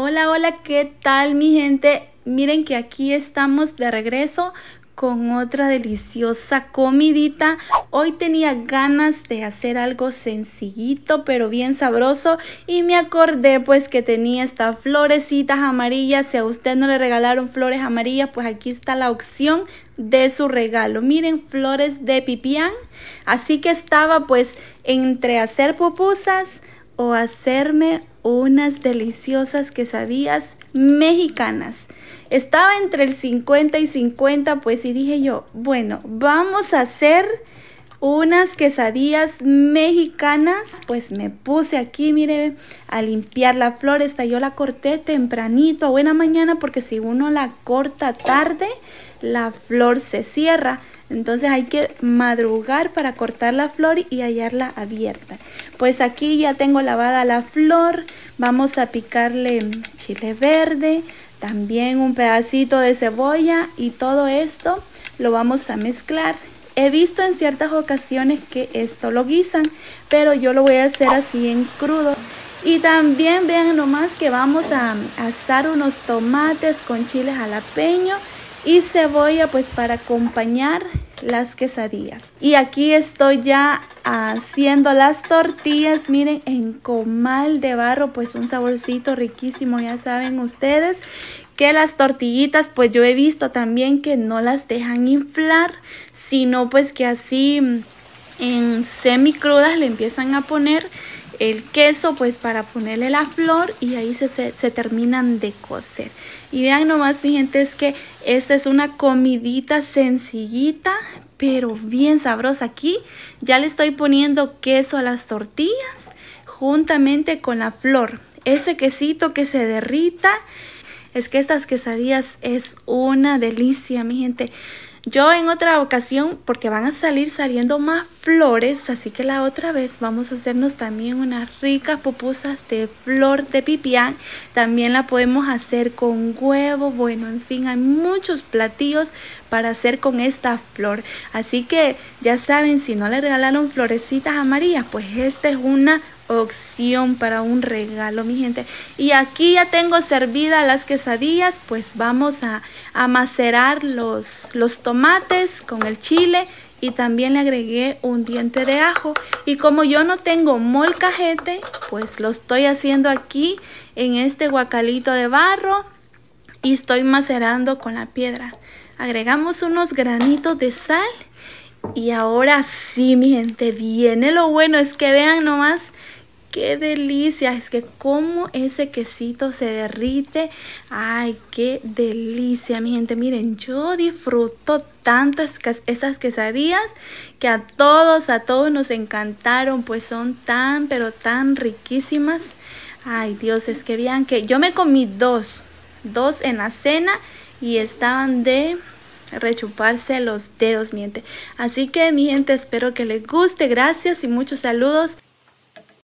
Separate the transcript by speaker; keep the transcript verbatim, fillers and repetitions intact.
Speaker 1: Hola, hola, ¿qué tal mi gente? Miren que aquí estamos de regreso con otra deliciosa comidita. Hoy tenía ganas de hacer algo sencillito pero bien sabroso y me acordé pues que tenía estas florecitas amarillas. Si a usted no le regalaron flores amarillas, pues aquí está la opción de su regalo. Miren, flores de pipián. Así que estaba pues entre hacer pupusas o hacerme unas deliciosas quesadillas mexicanas. Estaba entre el cincuenta y cincuenta, pues, y dije yo, bueno, vamos a hacer unas quesadillas mexicanas. Pues me puse aquí, mire, a limpiar la flor. Esta yo la corté tempranito, a buena mañana, porque si uno la corta tarde, la flor se cierra. Entonces hay que madrugar para cortar la flor y hallarla abierta. Pues aquí ya tengo lavada la flor. Vamos a picarle chile verde, también un pedacito de cebolla, y todo esto lo vamos a mezclar. He visto en ciertas ocasiones que esto lo guisan, pero yo lo voy a hacer así en crudo. Y también vean nomás que vamos a asar unos tomates con chile jalapeño y cebolla, pues para acompañar las quesadillas. Y aquí estoy ya haciendo las tortillas, miren, en comal de barro, pues un saborcito riquísimo. Ya saben ustedes que las tortillitas, pues yo he visto también que no las dejan inflar, sino pues que así en semi crudas le empiezan a poner el queso, pues para ponerle la flor, y ahí se, se, se terminan de cocer. Y vean nomás mi gente, es que esta es una comidita sencillita pero bien sabrosa. Aquí ya le estoy poniendo queso a las tortillas juntamente con la flor, ese quesito que se derrita. Es que estas quesadillas es una delicia mi gente. Yo en otra ocasión, porque van a salir saliendo más flores, así que la otra vez vamos a hacernos también unas ricas pupusas de flor de pipián. También la podemos hacer con huevo. Bueno, en fin, hay muchos platillos para hacer con esta flor. Así que ya saben, si no le regalaron florecitas amarillas, pues esta es una opción para un regalo mi gente. Y aquí ya tengo servidas las quesadillas. Pues vamos a, a macerar los, los tomates con el chile, y también le agregué un diente de ajo. Y como yo no tengo molcajete, pues lo estoy haciendo aquí en este guacalito de barro y estoy macerando con la piedra. Agregamos unos granitos de sal y ahora sí mi gente, viene lo bueno. Es que vean nomás qué delicia, es que como ese quesito se derrite. Ay, qué delicia mi gente. Miren, yo disfruto tanto estas quesadillas que a todos, a todos nos encantaron. Pues son tan, pero tan riquísimas. Ay Dios, es que vean que yo me comí dos, dos en la cena y estaban de rechuparse los dedos mi gente. Así que mi gente, espero que les guste. Gracias y muchos saludos.